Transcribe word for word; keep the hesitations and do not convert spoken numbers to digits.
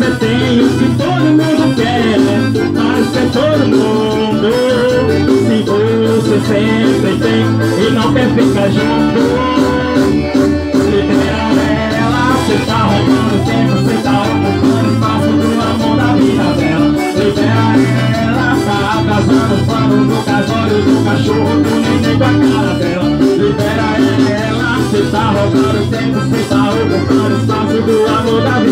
você tem o que todo mundo quer, mas quer todo mundo. Se você sempre tem e não quer ficar junto, libera ela. Você tá roubando tempo, você tá ocupando espaço do amor da vida dela. Libera ela, tá atrasando o pano do casório do cachorro, do neném com a cara dela. Libera ela, você tá roubando tempo, você tá ocupando espaço do amor da vida.